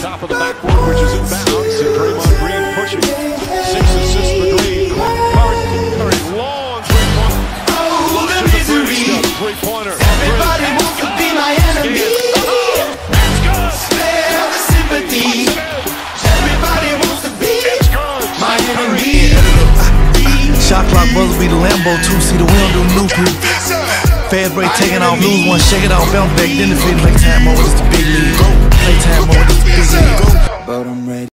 top of the backboard, which is inbounds, and Draymond Green pushing. 6 assists for Green. Curry, long three-pointer. Oh, the misery. Three-pointer. Everybody wants to be my enemy. Spare the sympathy. Everybody wants to be my enemy. Shot clock buzzer be the Lambo 2-seater, we don't do nuclear. Fast break taking off, lose one, shake it off, bounce back, then it feels like time over, it's the big league. Play time over, it's the big league. But I'm ready.